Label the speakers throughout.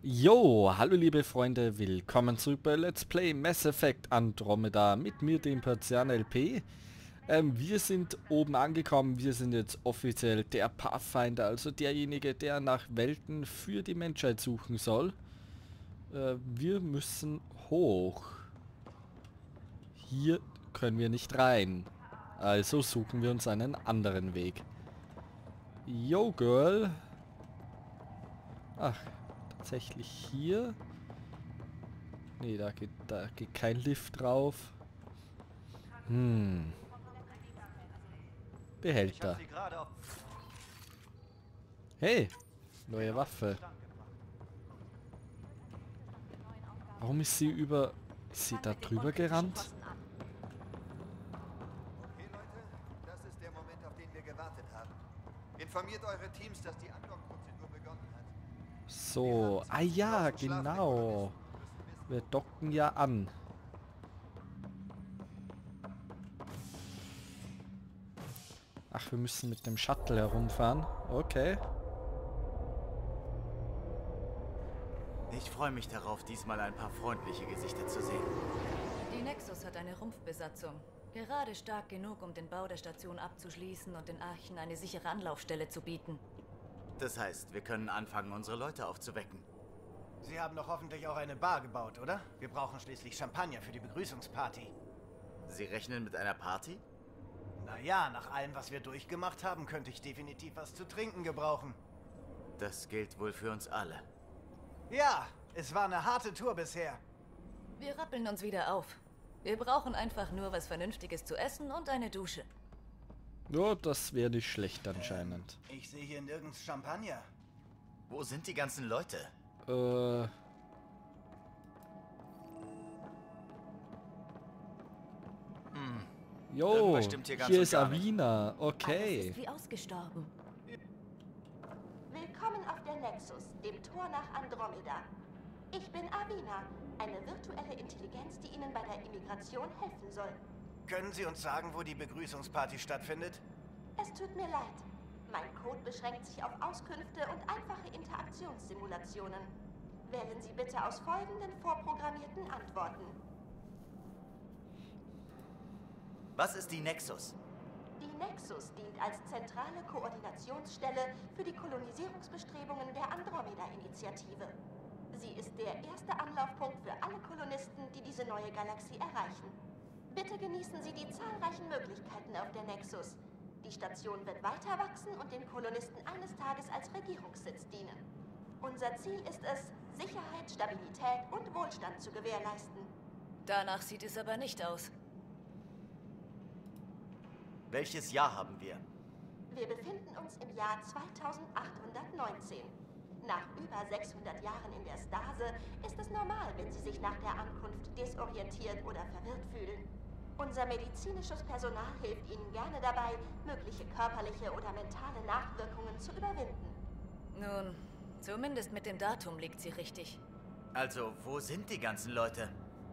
Speaker 1: Jo, hallo liebe Freunde, willkommen zurück bei Let's Play Mass Effect Andromeda mit mir, dem Persian LP. Wir sind oben angekommen, wir sind jetzt offiziell der Pathfinder, also derjenige, der nach Welten für die Menschheit suchen soll. Wir müssen hoch. Hier können wir nicht rein, also suchen wir uns einen anderen Weg. Yo, Girl. Ach, tatsächlich hier. Nee, da geht kein Lift drauf. Behälter. Hey, neue Waffe. Warum ist sie über... Ist sie da drüber gerannt?
Speaker 2: Okay, Leute, das ist der Moment, auf den wir gewartet haben. Informiert eure Teams, dass die Andock-Prozedur begonnen hat.
Speaker 1: So, ah ja, genau. Wir docken ja an. Ach, wir müssen mit dem Shuttle herumfahren. Okay.
Speaker 3: Ich freue mich darauf, diesmal ein paar freundliche Gesichter zu sehen.
Speaker 4: Die Nexus hat eine Rumpfbesatzung. Gerade stark genug, um den Bau der Station abzuschließen und den Archen eine sichere Anlaufstelle zu bieten.
Speaker 3: Das heißt, wir können anfangen, unsere Leute aufzuwecken.
Speaker 5: Sie haben doch hoffentlich auch eine Bar gebaut, oder? Wir brauchen schließlich Champagner für die Begrüßungsparty.
Speaker 3: Sie rechnen mit einer Party?
Speaker 5: Naja, nach allem, was wir durchgemacht haben, könnte ich definitiv was zu trinken gebrauchen.
Speaker 3: Das gilt wohl für uns alle.
Speaker 5: Ja, es war eine harte Tour bisher.
Speaker 4: Wir rappeln uns wieder auf. Wir brauchen einfach nur was Vernünftiges zu essen und eine Dusche.
Speaker 1: Ja, das wäre nicht schlecht anscheinend.
Speaker 5: Ich sehe hier nirgends Champagner.
Speaker 3: Wo sind die ganzen Leute?
Speaker 1: Jo,
Speaker 3: Irgendwas stimmt hier ganz
Speaker 1: hier
Speaker 3: und
Speaker 1: ist
Speaker 3: gar nicht.
Speaker 1: Avina.
Speaker 4: Alles
Speaker 1: Okay.
Speaker 4: ist wie ausgestorben.
Speaker 6: Willkommen auf der Nexus, dem Tor nach Andromeda. Ich bin Avina, eine virtuelle Intelligenz, die Ihnen bei der Immigration helfen soll.
Speaker 5: Können Sie uns sagen, wo die Begrüßungsparty stattfindet?
Speaker 6: Es tut mir leid. Mein Code beschränkt sich auf Auskünfte und einfache Interaktionssimulationen. Wählen Sie bitte aus folgenden vorprogrammierten Antworten.
Speaker 3: Was ist die Nexus?
Speaker 6: Die Nexus dient als zentrale Koordinationsstelle für die Kolonisierungsbestrebungen der Andromeda-Initiative. Sie ist der erste Anlaufpunkt für alle Kolonisten, die diese neue Galaxie erreichen. Bitte genießen Sie die zahlreichen Möglichkeiten auf der Nexus. Die Station wird weiter wachsen und den Kolonisten eines Tages als Regierungssitz dienen. Unser Ziel ist es, Sicherheit, Stabilität und Wohlstand zu gewährleisten.
Speaker 4: Danach sieht es aber nicht aus.
Speaker 3: Welches Jahr haben wir?
Speaker 6: Wir befinden uns im Jahr 2819. Nach über 600 Jahren in der Stase ist es normal, wenn Sie sich nach der Ankunft desorientiert oder verwirrt fühlen. Unser medizinisches Personal hilft Ihnen gerne dabei, mögliche körperliche oder mentale Nachwirkungen zu überwinden.
Speaker 4: Nun, zumindest mit dem Datum liegt sie richtig.
Speaker 3: Also, wo sind die ganzen Leute?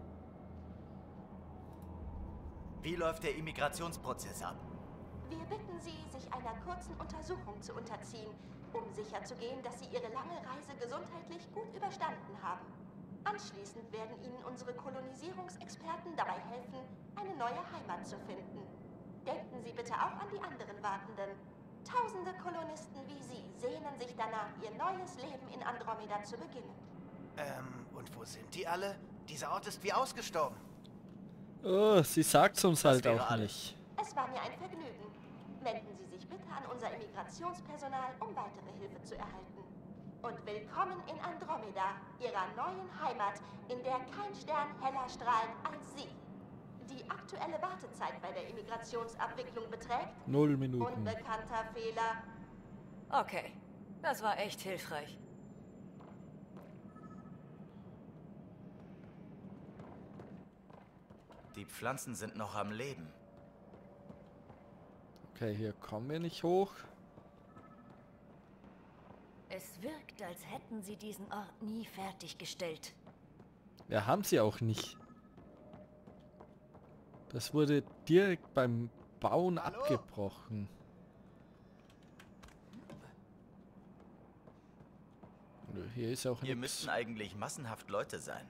Speaker 3: Wie läuft der Immigrationsprozess ab?
Speaker 6: Wir bitten Sie, sich einer kurzen Untersuchung zu unterziehen, um sicherzugehen, dass Sie Ihre lange Reise gesundheitlich gut überstanden haben. Anschließend werden Ihnen unsere Kolonisierungsexperten dabei helfen, eine neue Heimat zu finden. Denken Sie bitte auch an die anderen Wartenden. Tausende Kolonisten wie Sie sehnen sich danach, ihr neues Leben in Andromeda zu beginnen.
Speaker 5: Und wo sind die alle? Dieser Ort ist wie ausgestorben.
Speaker 1: Oh, sie sagt's uns
Speaker 3: Das
Speaker 1: halt
Speaker 3: wäre
Speaker 1: auch
Speaker 3: alles.
Speaker 1: nicht.
Speaker 6: Es war mir ein Vergnügen. Wenden Sie sich bitte an unser Immigrationspersonal, um weitere Hilfe zu erhalten. Und willkommen in Andromeda, Ihrer neuen Heimat, in der kein Stern heller strahlt als Sie. Die aktuelle Wartezeit bei der Immigrationsabwicklung beträgt
Speaker 1: 0 Minuten.
Speaker 6: unbekannter Fehler.
Speaker 4: Okay, das war echt hilfreich.
Speaker 3: Die Pflanzen sind noch am Leben.
Speaker 1: Okay, hier kommen wir nicht hoch.
Speaker 4: Es wirkt, als hätten sie diesen Ort nie fertiggestellt.
Speaker 1: Ja, haben sie auch nicht. Das wurde direkt beim Bauen
Speaker 5: Hallo?
Speaker 1: abgebrochen. Nö, hier ist auch
Speaker 3: Hier
Speaker 1: nichts.
Speaker 3: müssten eigentlich massenhaft Leute sein.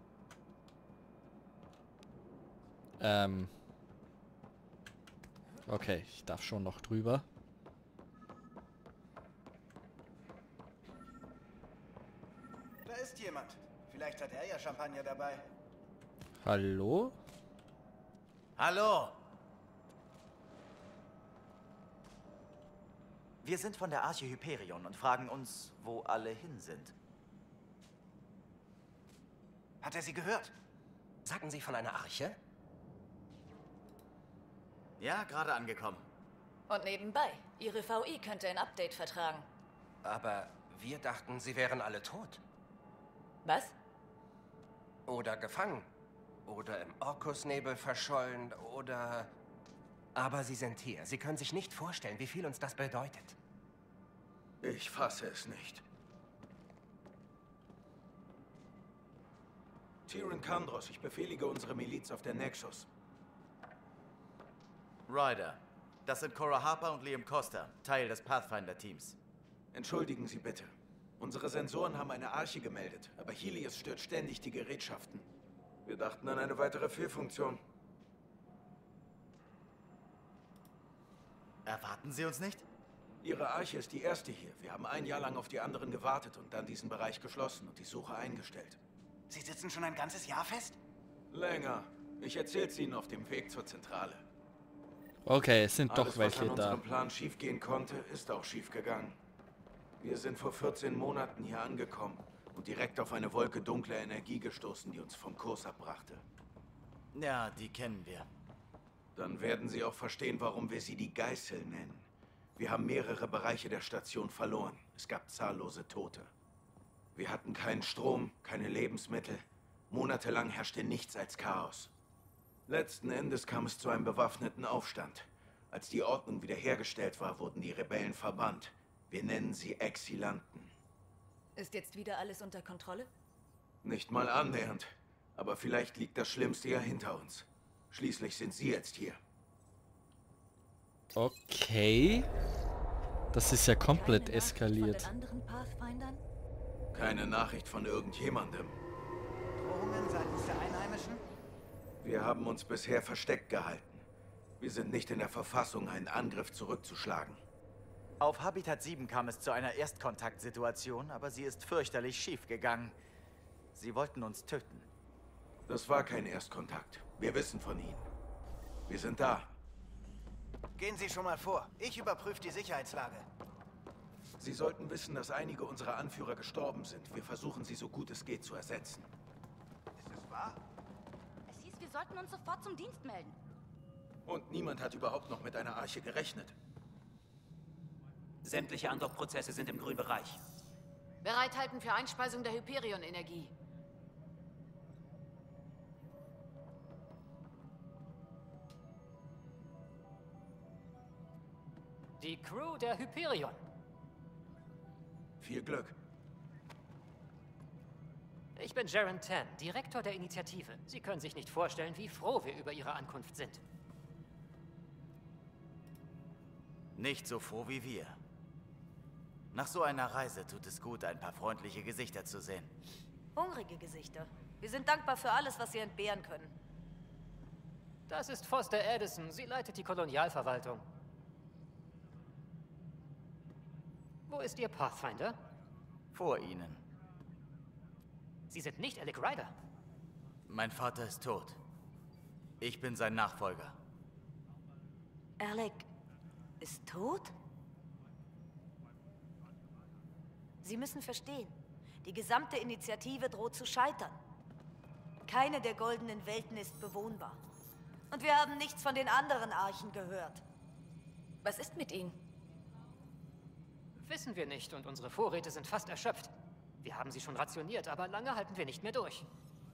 Speaker 1: Okay, ich darf schon noch drüber.
Speaker 5: Da ist jemand. Vielleicht hat er ja Champagner dabei.
Speaker 1: Hallo?
Speaker 3: Hallo! Wir sind von der Arche Hyperion und fragen uns, wo alle hin sind.
Speaker 5: Hat er sie gehört?
Speaker 7: Sagen Sie von einer Arche?
Speaker 3: Ja, gerade angekommen.
Speaker 4: Und nebenbei, Ihre VI könnte ein Update vertragen.
Speaker 7: Aber wir dachten, Sie wären alle tot.
Speaker 4: Was?
Speaker 7: Oder gefangen. Oder im Orkusnebel verschollen. Oder... Aber Sie sind hier. Sie können sich nicht vorstellen, wie viel uns das bedeutet.
Speaker 8: Ich fasse es nicht. Tyrion Kandros, ich befehlige unsere Miliz auf der Nexus.
Speaker 3: Ryder, das sind Cora Harper und Liam Costa, Teil des Pathfinder-Teams.
Speaker 8: Entschuldigen Sie bitte. Unsere Sensoren haben eine Arche gemeldet, aber Helios stört ständig die Gerätschaften. Wir dachten an eine weitere Fehlfunktion.
Speaker 3: Erwarten Sie uns nicht?
Speaker 8: Ihre Arche ist die erste hier. Wir haben ein Jahr lang auf die anderen gewartet und dann diesen Bereich geschlossen und die Suche eingestellt.
Speaker 5: Sie sitzen schon ein ganzes Jahr fest?
Speaker 8: Länger. Ich erzähl's Ihnen auf dem Weg zur Zentrale.
Speaker 1: Okay, es sind
Speaker 8: Alles,
Speaker 1: doch welche
Speaker 8: was an
Speaker 1: da.
Speaker 8: unserem Plan schiefgehen konnte, ist auch schiefgegangen. Wir sind vor 14 Monaten hier angekommen und direkt auf eine Wolke dunkler Energie gestoßen, die uns vom Kurs abbrachte.
Speaker 3: Ja, die kennen wir.
Speaker 8: Dann werden Sie auch verstehen, warum wir sie die Geißel nennen. Wir haben mehrere Bereiche der Station verloren. Es gab zahllose Tote. Wir hatten keinen Strom, keine Lebensmittel. Monatelang herrschte nichts als Chaos. Letzten Endes kam es zu einem bewaffneten Aufstand. Als die Ordnung wiederhergestellt war, wurden die Rebellen verbannt. Wir nennen sie Exilanten.
Speaker 4: Ist jetzt wieder alles unter Kontrolle?
Speaker 8: Nicht mal annähernd. Aber vielleicht liegt das Schlimmste ja hinter uns. Schließlich sind Sie jetzt hier.
Speaker 1: Okay. Das ist ja komplett
Speaker 4: Keine Nachricht
Speaker 1: eskaliert.
Speaker 4: von den anderen Pathfindern?
Speaker 8: Keine Nachricht von irgendjemandem.
Speaker 5: Drohungen seitens der Einheimischen?
Speaker 8: Wir haben uns bisher versteckt gehalten. Wir sind nicht in der Verfassung, einen Angriff zurückzuschlagen.
Speaker 3: Auf Habitat 7 kam es zu einer Erstkontaktsituation, aber sie ist fürchterlich schief gegangen. Sie wollten uns töten.
Speaker 8: Das war kein Erstkontakt. Wir wissen von Ihnen. Wir sind da.
Speaker 5: Gehen Sie schon mal vor. Ich überprüfe die Sicherheitslage.
Speaker 8: Sie sollten wissen, dass einige unserer Anführer gestorben sind. Wir versuchen, sie so gut es geht zu ersetzen.
Speaker 5: Ist es wahr?
Speaker 9: Es hieß, wir sollten uns sofort zum Dienst melden.
Speaker 8: Und niemand hat überhaupt noch mit einer Arche gerechnet.
Speaker 10: Sämtliche Andockprozesse sind im grünen Bereich.
Speaker 9: Bereithalten für Einspeisung der Hyperion-Energie.
Speaker 10: Die Crew der Hyperion.
Speaker 8: Viel Glück.
Speaker 10: Ich bin Jaren Tan, Direktor der Initiative. Sie können sich nicht vorstellen, wie froh wir über Ihre Ankunft sind.
Speaker 3: Nicht so froh wie wir. Nach so einer Reise tut es gut, ein paar freundliche Gesichter zu sehen.
Speaker 4: Hungrige Gesichter. Wir sind dankbar für alles, was Sie entbehren können.
Speaker 10: Das ist Foster Addison. Sie leitet die Kolonialverwaltung. Wo ist Ihr Pathfinder?
Speaker 3: Vor Ihnen.
Speaker 10: Sie sind nicht Alec Ryder.
Speaker 3: Mein Vater ist tot. Ich bin sein Nachfolger.
Speaker 4: Alec ist tot? Sie müssen verstehen, die gesamte Initiative droht zu scheitern. Keine der goldenen Welten ist bewohnbar. Und wir haben nichts von den anderen Archen gehört. Was ist mit ihnen?
Speaker 10: Wissen wir nicht und unsere Vorräte sind fast erschöpft. Wir haben sie schon rationiert, aber lange halten wir nicht mehr durch.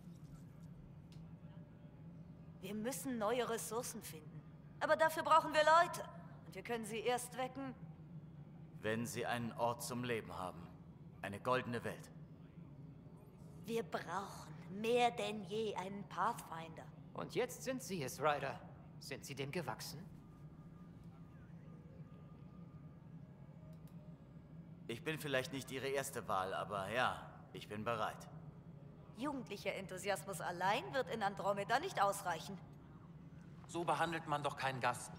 Speaker 4: Wir müssen neue Ressourcen finden. Aber dafür brauchen wir Leute. Und wir können sie erst wecken,
Speaker 3: Wenn Sie einen Ort zum Leben haben. Eine goldene Welt.
Speaker 4: wir brauchen mehr denn je einen Pathfinder.
Speaker 10: Und jetzt sind Sie es, Ryder. Sind Sie dem gewachsen?
Speaker 3: Ich bin vielleicht nicht Ihre erste Wahl, aber ja, ich bin bereit.
Speaker 4: Jugendlicher Enthusiasmus allein wird in Andromeda nicht ausreichen.
Speaker 11: So behandelt man doch keinen Gast.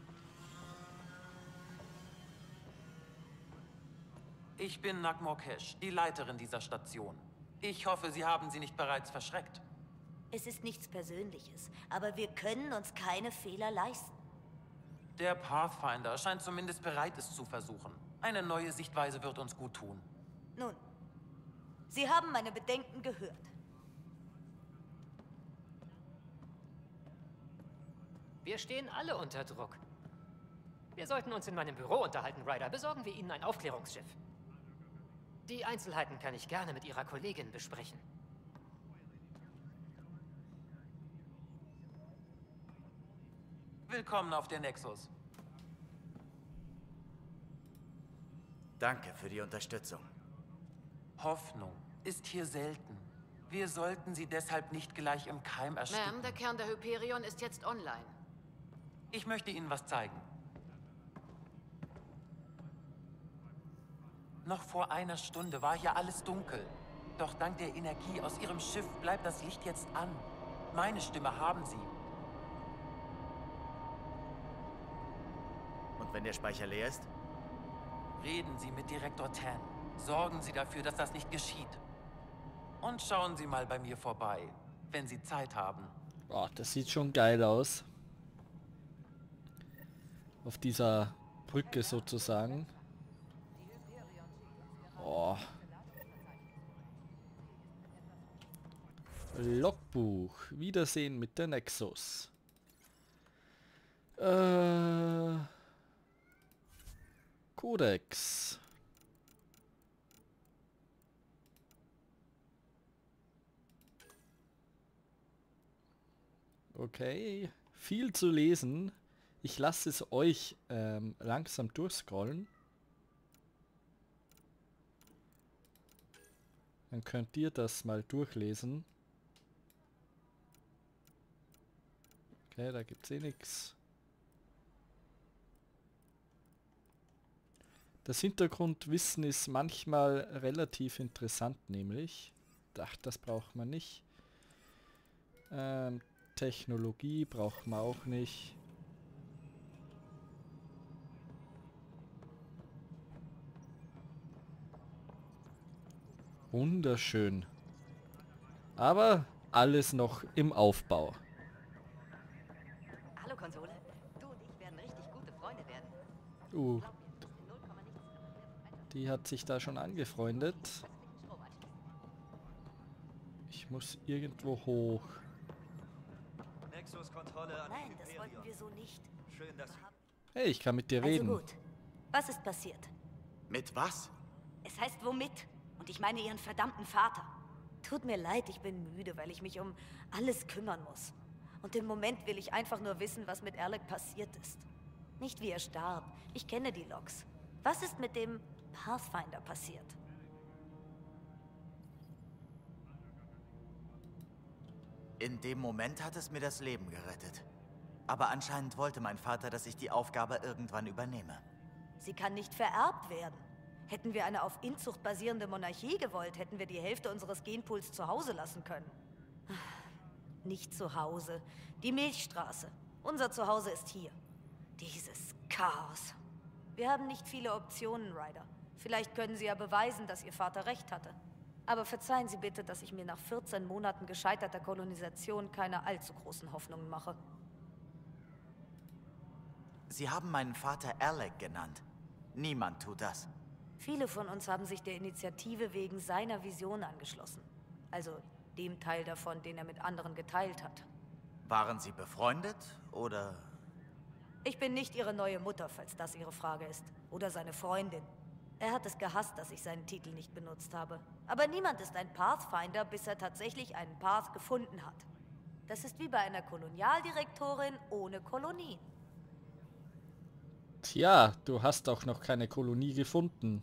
Speaker 11: Ich bin Nagmorkesh, die Leiterin dieser Station. Ich hoffe, Sie haben sie nicht bereits verschreckt.
Speaker 4: Es ist nichts Persönliches, aber wir können uns keine Fehler leisten.
Speaker 11: Der Pathfinder scheint zumindest bereit, es zu versuchen. Eine neue Sichtweise wird uns gut tun.
Speaker 4: Nun, Sie haben meine Bedenken gehört.
Speaker 10: Wir stehen alle unter Druck. Wir sollten uns in meinem Büro unterhalten, Ryder. Besorgen wir Ihnen ein Aufklärungsschiff. Die Einzelheiten kann ich gerne mit Ihrer Kollegin besprechen.
Speaker 11: Willkommen auf der Nexus.
Speaker 3: Danke für die Unterstützung.
Speaker 11: Hoffnung ist hier selten. Wir sollten sie deshalb nicht gleich im Keim ersticken.
Speaker 9: Ma'am, der Kern der Hyperion ist jetzt online.
Speaker 11: Ich möchte Ihnen was zeigen. Noch vor einer Stunde war hier alles dunkel. Doch dank der Energie aus Ihrem Schiff bleibt das Licht jetzt an. Meine Stimme haben Sie.
Speaker 3: Und wenn der Speicher leer ist?
Speaker 11: Reden Sie mit Direktor Tan. Sorgen Sie dafür, dass das nicht geschieht. Und schauen Sie mal bei mir vorbei, wenn Sie Zeit haben.
Speaker 1: Oh, das sieht schon geil aus. Auf dieser Brücke sozusagen. Oh. Logbuch. Wiedersehen mit der Nexus. Kodex. Okay. Viel zu lesen. Ich lasse es euch langsam durchscrollen. Dann könnt ihr das mal durchlesen. Okay, da gibt es eh nichts. Das Hintergrundwissen ist manchmal relativ interessant, nämlich. Ach, das braucht man nicht. Technologie braucht man auch nicht. Wunderschön. Aber alles noch im Aufbau.
Speaker 12: Hallo Konsole, du und ich werden richtig gute Freunde werden.
Speaker 1: Die hat sich da schon angefreundet. Ich muss irgendwo hoch.
Speaker 4: Nein, das wollten wir so nicht.
Speaker 2: Schön, dass
Speaker 1: Hey, ich kann mit dir reden.
Speaker 4: Also gut. Was ist passiert?
Speaker 3: Mit was?
Speaker 4: Es heißt womit? Und ich meine Ihren verdammten Vater. Tut mir leid, ich bin müde, weil ich mich um alles kümmern muss. Und im Moment will ich einfach nur wissen, was mit Alec passiert ist. Nicht wie er starb. Ich kenne die Logs. Was ist mit dem Pathfinder passiert?
Speaker 3: In dem Moment hat es mir das Leben gerettet. Aber anscheinend wollte mein Vater, dass ich die Aufgabe irgendwann übernehme.
Speaker 4: Sie kann nicht vererbt werden. Hätten wir eine auf Inzucht basierende Monarchie gewollt, hätten wir die Hälfte unseres Genpools zu Hause lassen können. Nicht zu Hause. Die Milchstraße. Unser Zuhause ist hier. Dieses Chaos. Wir haben nicht viele Optionen, Ryder. Vielleicht können Sie ja beweisen, dass Ihr Vater recht hatte. Aber verzeihen Sie bitte, dass ich mir nach 14 Monaten gescheiterter Kolonisation keine allzu großen Hoffnungen mache.
Speaker 3: Sie haben meinen Vater Alec genannt. Niemand tut das.
Speaker 4: Viele von uns haben sich der Initiative wegen seiner Vision angeschlossen. Also dem Teil davon, den er mit anderen geteilt hat.
Speaker 3: Waren Sie befreundet oder...
Speaker 4: Ich bin nicht Ihre neue Mutter, falls das Ihre Frage ist. Oder seine Freundin. Er hat es gehasst, dass ich seinen Titel nicht benutzt habe. Aber niemand ist ein Pathfinder, bis er tatsächlich einen Path gefunden hat. Das ist wie bei einer Kolonialdirektorin ohne Kolonien.
Speaker 1: Tja, du hast auch noch keine Kolonie gefunden.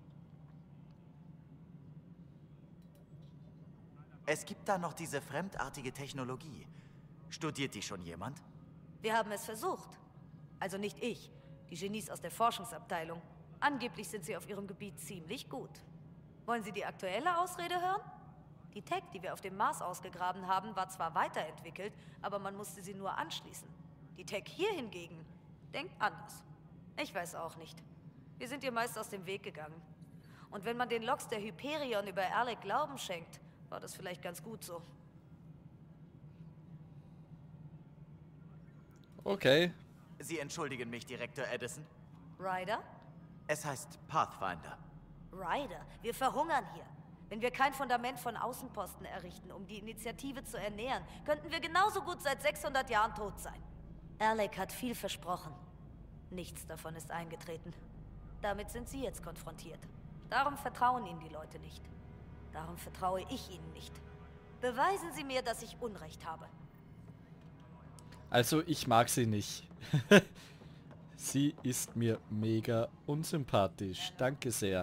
Speaker 3: Es gibt da noch diese fremdartige Technologie. Studiert die schon jemand?
Speaker 4: Wir haben es versucht. Also nicht ich, die Genies aus der Forschungsabteilung. Angeblich sind sie auf ihrem Gebiet ziemlich gut. Wollen Sie die aktuelle Ausrede hören? Die Tech, die wir auf dem Mars ausgegraben haben, war zwar weiterentwickelt, aber man musste sie nur anschließen. Die Tech hier hingegen denkt anders. Ich weiß auch nicht. Wir sind ihr meist aus dem Weg gegangen. Und wenn man den Logs der Hyperion über Erlek Glauben schenkt, war das vielleicht ganz gut so.
Speaker 1: Okay.
Speaker 3: Sie entschuldigen mich, Direktor Edison.
Speaker 4: Ryder?
Speaker 3: Es heißt Pathfinder.
Speaker 4: Ryder, wir verhungern hier. Wenn wir kein Fundament von Außenposten errichten, um die Initiative zu ernähren, könnten wir genauso gut seit 600 Jahren tot sein. Erlek hat viel versprochen. Nichts davon ist eingetreten. Damit sind Sie jetzt konfrontiert. Darum vertrauen Ihnen die Leute nicht. Darum vertraue ich Ihnen nicht. Beweisen Sie mir, dass ich Unrecht habe.
Speaker 1: Also ich mag sie nicht. Sie ist mir mega unsympathisch. Danke sehr.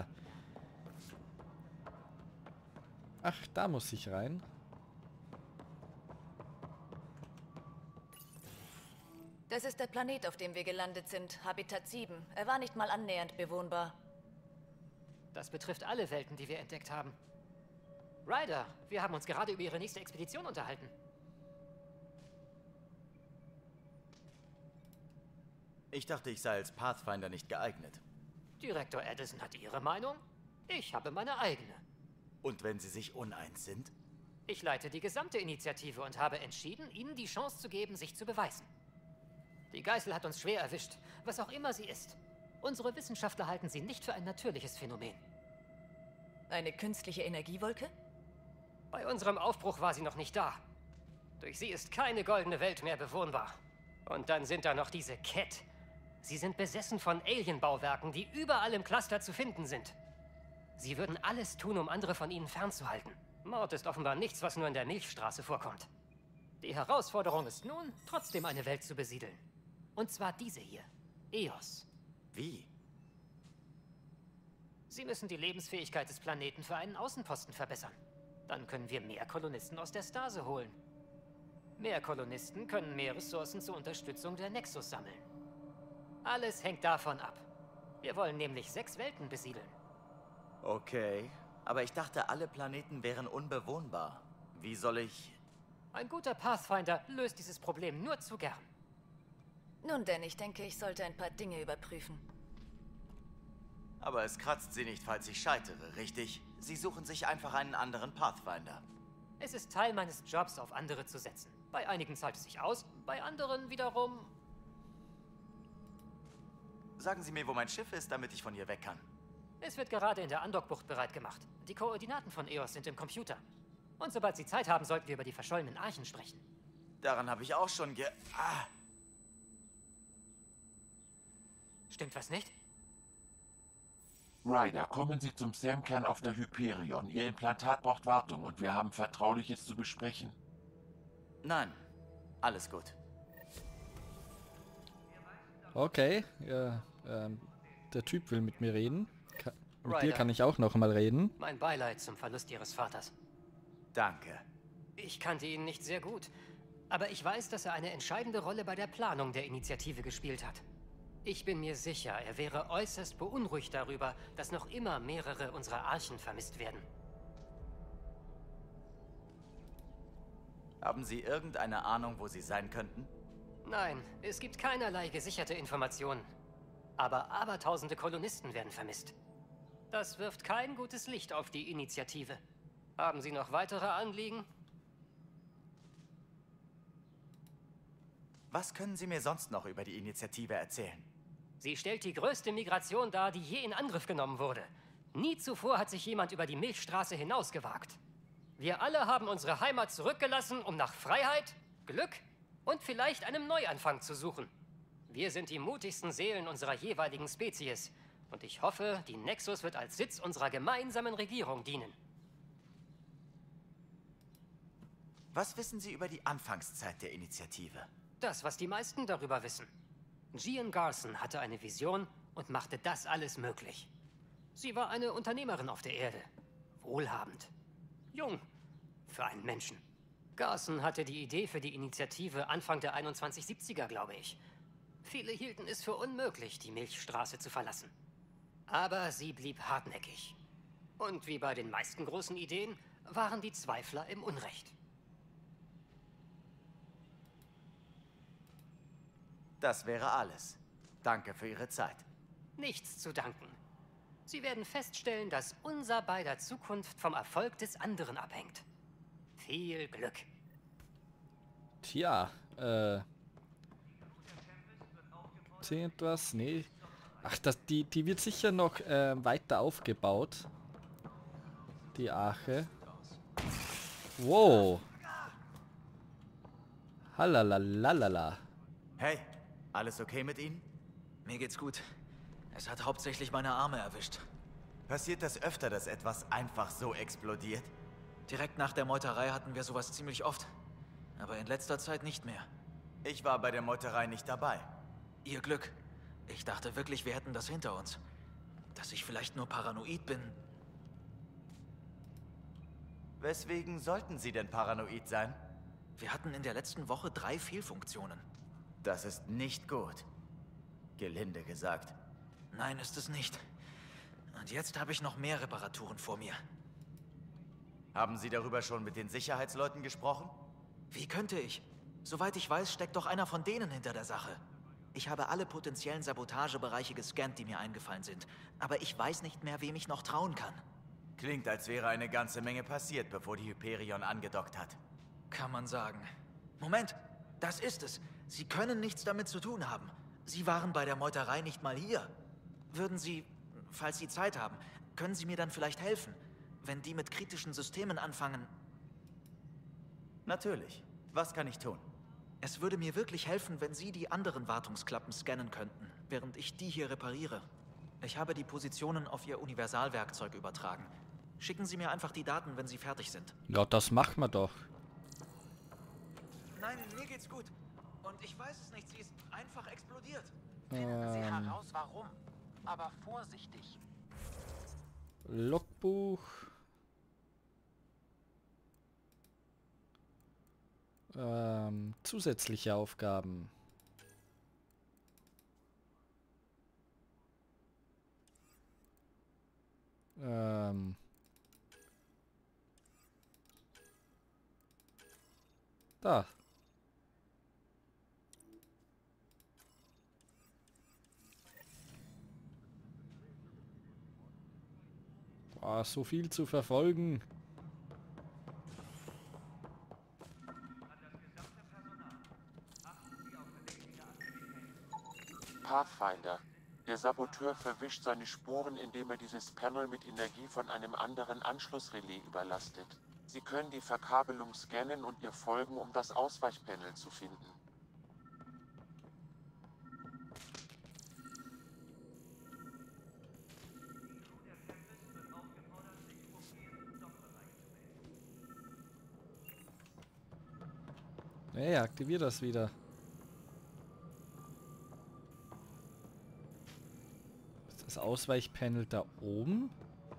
Speaker 1: Ach, da muss ich rein.
Speaker 9: Das ist der Planet, auf dem wir gelandet sind. Habitat 7. Er war nicht mal annähernd bewohnbar.
Speaker 10: Das betrifft alle Welten, die wir entdeckt haben. Ryder, wir haben uns gerade über Ihre nächste Expedition unterhalten.
Speaker 3: Ich dachte, ich sei als Pathfinder nicht geeignet.
Speaker 10: Direktor Edison hat Ihre Meinung. Ich habe meine eigene.
Speaker 3: Und wenn Sie sich uneins sind?
Speaker 10: Ich leite die gesamte Initiative und habe entschieden, Ihnen die Chance zu geben, sich zu beweisen. Die Geißel hat uns schwer erwischt, was auch immer sie ist. Unsere Wissenschaftler halten sie nicht für ein natürliches Phänomen.
Speaker 9: Eine künstliche Energiewolke?
Speaker 10: Bei unserem Aufbruch war sie noch nicht da. Durch sie ist keine goldene Welt mehr bewohnbar. Und dann sind da noch diese Ket. Sie sind besessen von Alien-Bauwerken, die überall im Cluster zu finden sind. Sie würden alles tun, um andere von ihnen fernzuhalten. Mord ist offenbar nichts, was nur in der Milchstraße vorkommt. Die Herausforderung ist nun, trotzdem eine Welt zu besiedeln. Und zwar diese hier. Eos.
Speaker 3: Wie?
Speaker 10: Sie müssen die Lebensfähigkeit des Planeten für einen Außenposten verbessern. Dann können wir mehr Kolonisten aus der Stase holen. Mehr Kolonisten können mehr Ressourcen zur Unterstützung der Nexus sammeln. Alles hängt davon ab. Wir wollen nämlich 6 Welten besiedeln.
Speaker 3: Okay, aber ich dachte, alle Planeten wären unbewohnbar. Wie soll ich...
Speaker 10: Ein guter Pathfinder löst dieses Problem nur zu gern.
Speaker 9: Nun denn, ich denke, ich sollte ein paar Dinge überprüfen.
Speaker 3: Aber es kratzt Sie nicht, falls ich scheitere, richtig? Sie suchen sich einfach einen anderen Pathfinder.
Speaker 10: Es ist Teil meines Jobs, auf andere zu setzen. Bei einigen zahlt es sich aus, bei anderen wiederum...
Speaker 3: Sagen Sie mir, wo mein Schiff ist, damit ich von hier weg kann.
Speaker 10: Es wird gerade in der Andockbucht bereit gemacht. Die Koordinaten von Eos sind im Computer. Und sobald Sie Zeit haben, sollten wir über die verschollenen Archen sprechen.
Speaker 3: Daran habe ich auch schon
Speaker 10: Stimmt was nicht?
Speaker 13: Ryder, kommen Sie zum SAM-Kern auf der Hyperion. Ihr Implantat braucht Wartung und wir haben Vertrauliches zu besprechen.
Speaker 3: Nein, alles gut.
Speaker 1: Okay, ja, der Typ will mit mir reden. Mit dir
Speaker 10: Ryder,
Speaker 1: kann ich auch noch mal reden.
Speaker 10: Mein Beileid zum Verlust Ihres Vaters.
Speaker 3: Danke.
Speaker 10: Ich kannte ihn nicht sehr gut, aber ich weiß, dass er eine entscheidende Rolle bei der Planung der Initiative gespielt hat. Ich bin mir sicher, er wäre äußerst beunruhigt darüber, dass noch immer mehrere unserer Archen vermisst werden.
Speaker 3: Haben Sie irgendeine Ahnung, wo sie sein könnten?
Speaker 10: Nein, es gibt keinerlei gesicherte Informationen. Aber abertausende Kolonisten werden vermisst. Das wirft kein gutes Licht auf die Initiative. Haben Sie noch weitere Anliegen?
Speaker 3: Was können Sie mir sonst noch über die Initiative erzählen?
Speaker 10: Sie stellt die größte Migration dar, die je in Angriff genommen wurde. Nie zuvor hat sich jemand über die Milchstraße hinausgewagt. Wir alle haben unsere Heimat zurückgelassen, um nach Freiheit, Glück und vielleicht einem Neuanfang zu suchen. Wir sind die mutigsten Seelen unserer jeweiligen Spezies. Und ich hoffe, die Nexus wird als Sitz unserer gemeinsamen Regierung dienen.
Speaker 3: Was wissen Sie über die Anfangszeit der Initiative?
Speaker 10: Das, was die meisten darüber wissen. Gian Garson hatte eine Vision und machte das alles möglich. Sie war eine Unternehmerin auf der Erde. Wohlhabend. Jung. Für einen Menschen. Garson hatte die Idee für die Initiative Anfang der 2170er, glaube ich. Viele hielten es für unmöglich, die Milchstraße zu verlassen. Aber sie blieb hartnäckig. Und wie bei den meisten großen Ideen waren die Zweifler im Unrecht.
Speaker 3: Das wäre alles. Danke für Ihre Zeit.
Speaker 10: Nichts zu danken. Sie werden feststellen, dass unser beider Zukunft vom Erfolg des anderen abhängt. Viel Glück.
Speaker 1: Tja, etwas? Nee. Ach, die wird sicher noch weiter aufgebaut. Die Arche. Wow. Halalalala.
Speaker 3: Hey, alles okay mit Ihnen?
Speaker 14: Mir geht's gut. Es hat hauptsächlich meine Arme erwischt.
Speaker 3: Passiert das öfter, dass etwas einfach so explodiert?
Speaker 14: Direkt nach der Meuterei hatten wir sowas ziemlich oft. Aber in letzter Zeit nicht mehr.
Speaker 3: Ich war bei der Meuterei nicht dabei.
Speaker 14: Ihr Glück. Ich dachte wirklich, wir hätten das hinter uns. Dass ich vielleicht nur paranoid bin.
Speaker 3: Weswegen sollten Sie denn paranoid sein?
Speaker 14: Wir hatten in der letzten Woche 3 Fehlfunktionen.
Speaker 3: Das ist nicht gut. Gelinde gesagt.
Speaker 14: Nein, ist es nicht. Und jetzt habe ich noch mehr Reparaturen vor mir.
Speaker 3: Haben Sie darüber schon mit den Sicherheitsleuten gesprochen?
Speaker 14: Wie könnte ich? Soweit ich weiß, steckt doch einer von denen hinter der Sache. Ich habe alle potenziellen Sabotagebereiche gescannt, die mir eingefallen sind. Aber ich weiß nicht mehr, wem ich noch trauen kann.
Speaker 3: Klingt, als wäre eine ganze Menge passiert, bevor die Hyperion angedockt hat.
Speaker 14: Kann man sagen. Moment, das ist es. Sie können nichts damit zu tun haben. Sie waren bei der Meuterei nicht mal hier. Würden Sie, falls Sie Zeit haben, können Sie mir dann vielleicht helfen, wenn die mit kritischen Systemen anfangen?
Speaker 3: Natürlich. Was kann ich tun?
Speaker 14: Es würde mir wirklich helfen, wenn Sie die anderen Wartungsklappen scannen könnten, während ich die hier repariere. Ich habe die Positionen auf Ihr Universalwerkzeug übertragen. Schicken Sie mir einfach die Daten, wenn Sie fertig sind.
Speaker 1: Ja, das machen wir doch.
Speaker 14: Nein, mir geht's gut. Und ich weiß es nicht, sie ist einfach explodiert.
Speaker 13: Finden Sie heraus, warum. Aber vorsichtig.
Speaker 1: Logbuch. Zusätzliche Aufgaben. Da. Boah, so viel zu verfolgen.
Speaker 13: Pathfinder. Der Saboteur verwischt seine Spuren, indem er dieses Panel mit Energie von einem anderen Anschlussrelais überlastet. Sie können die Verkabelung scannen und ihr folgen, um das Ausweichpanel zu finden.
Speaker 1: Nee, aktivier das wieder. Ist das Ausweichpanel da oben?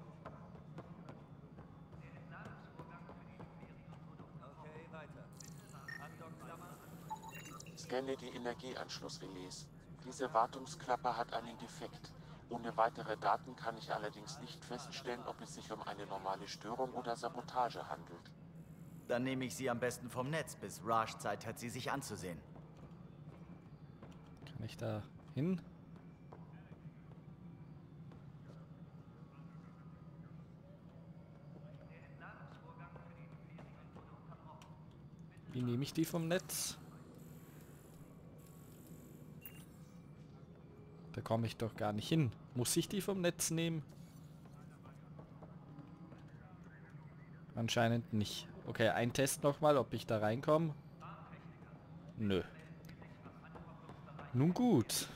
Speaker 13: Scanne die Energieanschlussrelais. Diese Wartungsklappe hat einen Defekt. Ohne weitere Daten kann ich allerdings nicht feststellen, ob es sich um eine normale Störung oder Sabotage handelt.
Speaker 3: Dann nehme ich sie am besten vom Netz, bis Raj Zeit hat, sie sich anzusehen.
Speaker 1: Kann ich da hin? Wie nehme ich die vom Netz? Da komme ich doch gar nicht hin. Muss ich die vom Netz nehmen? Anscheinend nicht. Okay, ein Test nochmal, ob ich da reinkomme. Nö. Nun gut.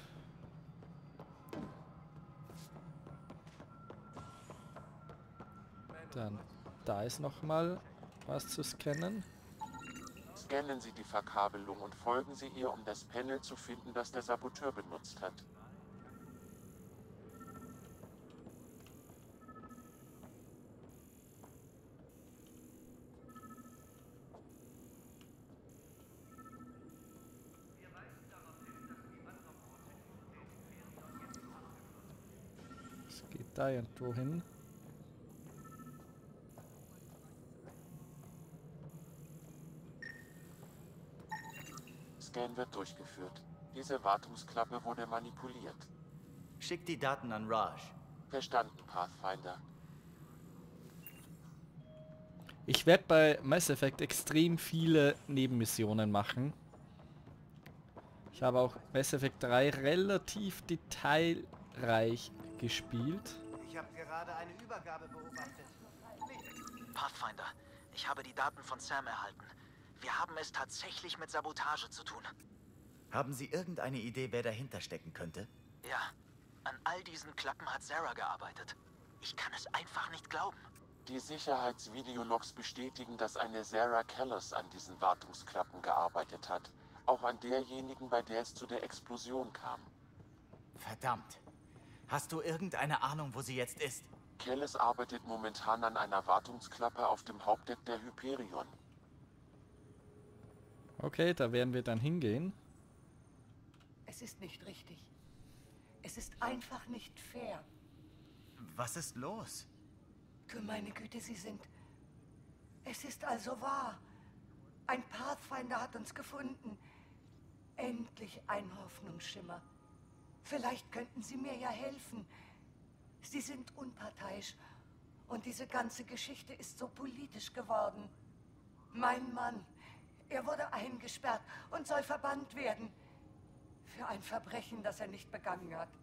Speaker 1: Dann, da ist nochmal was zu scannen.
Speaker 13: Scannen Sie die Verkabelung und folgen Sie ihr, um das Panel zu finden, das der Saboteur benutzt hat.
Speaker 1: da irgendwo hin.
Speaker 13: Scan wird durchgeführt. Diese Wartungsklappe wurde manipuliert.
Speaker 3: Schick die Daten an Raj.
Speaker 13: Verstanden, Pathfinder.
Speaker 1: Ich werde bei Mass Effect extrem viele Nebenmissionen machen. Ich habe auch Mass Effect 3 relativ detailreich gespielt.
Speaker 5: Ich habe gerade eine Übergabe beobachtet.
Speaker 14: Pathfinder, ich habe die Daten von Sam erhalten. Wir haben es tatsächlich mit Sabotage zu tun.
Speaker 3: Haben Sie irgendeine Idee, wer dahinter stecken könnte?
Speaker 14: Ja, an all diesen Klappen hat Sarah gearbeitet. Ich kann es einfach nicht glauben.
Speaker 13: Die Sicherheitsvideologs bestätigen, dass eine Sarah Callis an diesen Wartungsklappen gearbeitet hat. Auch an derjenigen, bei der es zu der Explosion kam.
Speaker 3: Verdammt. Hast du irgendeine Ahnung, wo sie jetzt ist?
Speaker 13: Callis arbeitet momentan an einer Wartungsklappe auf dem Hauptdeck der Hyperion.
Speaker 1: Okay, da werden wir dann hingehen.
Speaker 15: Es ist nicht richtig. Es ist einfach nicht fair.
Speaker 3: Was ist los?
Speaker 15: Du meine Güte, Sie sind... Es ist also wahr. Ein Pathfinder hat uns gefunden. Endlich ein Hoffnungsschimmer. Vielleicht könnten Sie mir ja helfen. Sie sind unparteiisch. Und diese ganze Geschichte ist so politisch geworden. Mein Mann, er wurde eingesperrt und soll verbannt werden. Für ein Verbrechen, das er nicht begangen hat.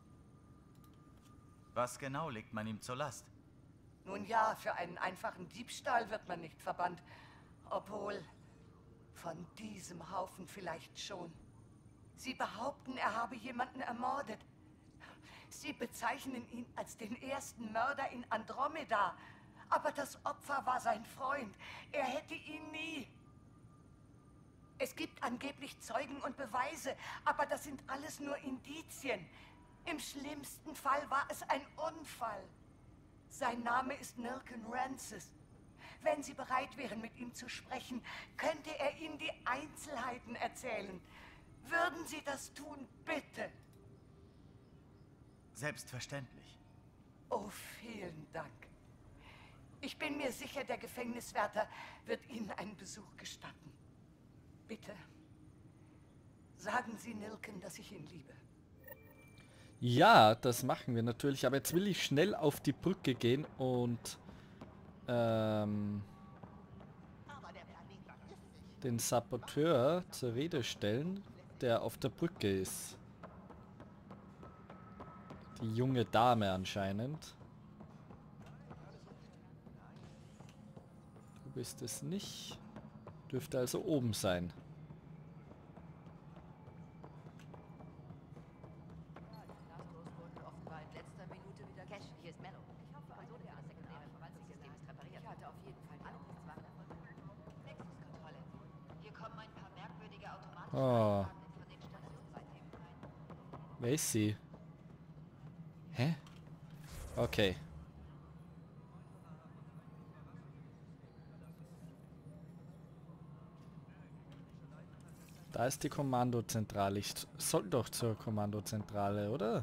Speaker 3: Was genau legt man ihm zur Last?
Speaker 15: Nun ja, für einen einfachen Diebstahl wird man nicht verbannt. Obwohl, von diesem Haufen vielleicht schon. Sie behaupten, er habe jemanden ermordet. Sie bezeichnen ihn als den ersten Mörder in Andromeda. Aber das Opfer war sein Freund. Er hätte ihn nie. Es gibt angeblich Zeugen und Beweise, aber das sind alles nur Indizien. Im schlimmsten Fall war es ein Unfall. Sein Name ist Nilken Rancis. Wenn Sie bereit wären, mit ihm zu sprechen, könnte er Ihnen die Einzelheiten erzählen. Würden Sie das tun, bitte?
Speaker 3: Selbstverständlich.
Speaker 15: Oh, vielen Dank. Ich bin mir sicher, der Gefängniswärter wird Ihnen einen Besuch gestatten. Bitte, sagen Sie Nilken, dass ich ihn liebe.
Speaker 1: Ja, das machen wir natürlich. Aber jetzt will ich schnell auf die Brücke gehen und den Saboteur zur Rede stellen, der auf der Brücke ist. Die junge Dame anscheinend. Du bist es nicht. Dürfte also oben sein. Oh. Wer ist sie? Hä? Okay. Da ist die Kommandozentrale. Ich soll doch zur Kommandozentrale, oder?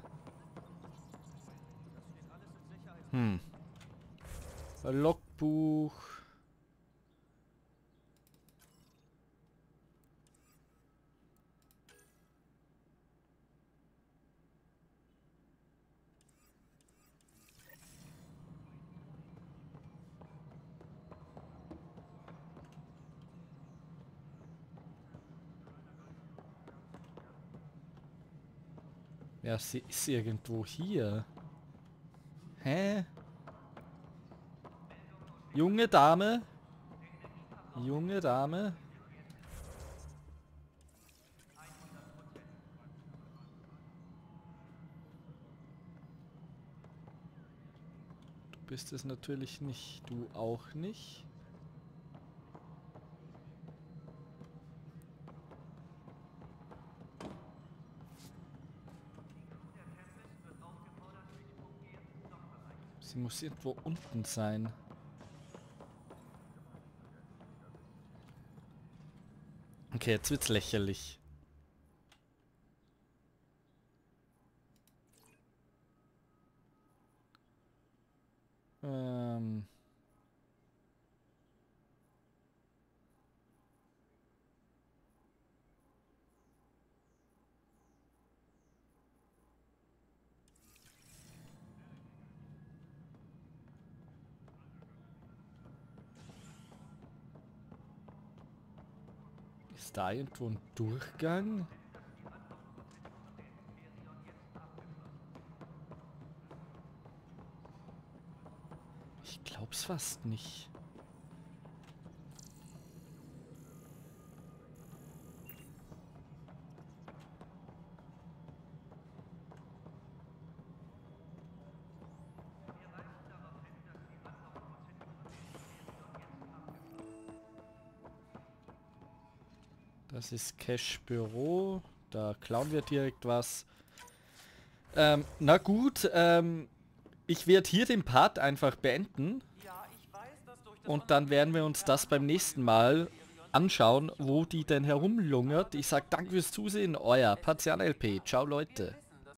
Speaker 1: Logbuch. Ja, sie ist irgendwo hier. Hä? Junge Dame? Junge Dame? Du bist es natürlich nicht. Du auch nicht. Sie muss irgendwo unten sein. Okay, jetzt wird's lächerlich. Ist da irgendwo ein Durchgang? Ich glaub's fast nicht. Das ist Cash Büro. Da klauen wir direkt was. Na gut, ich werde hier den Part einfach beenden. Und dann werden wir uns das beim nächsten Mal anschauen, wo die denn herumlungert. Ich sag danke fürs Zusehen, euer Partian LP. Ciao Leute.